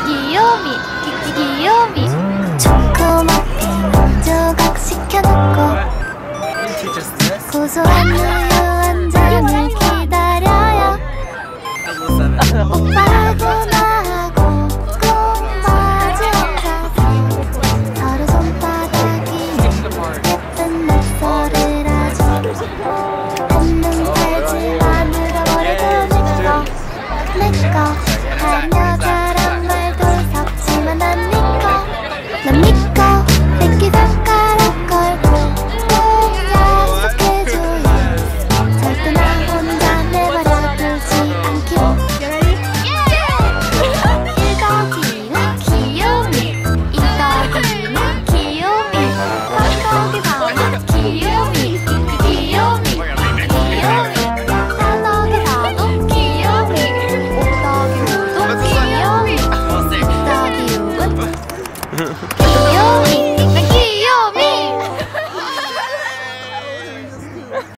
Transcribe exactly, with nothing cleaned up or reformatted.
귀요미 귀요미 초코머핀 조각 시켜놓고 고소한 우유 한 잔을 기다려요. 오빠하고 나하고 꼭 마주 앉아서 서로 손바닥이 예쁜 낙서를 하죠. 한눈 팔지만 묻어버려도 내꺼 내꺼 다른 여자란 말도 섞지만 난 니꺼 난 니꺼 새끼손가락 걸고 꼭 약속해줘요. 절대 나 혼자 내버려 두지 않기로. 일 더하기는 귀요미 이 더하기는 귀요미 삼 더하기 사는 귀요미 귀요미 귀요미 사 더하기 사도 귀요미 오 더하기 오도 귀요미 육 더하기 육은 귀요미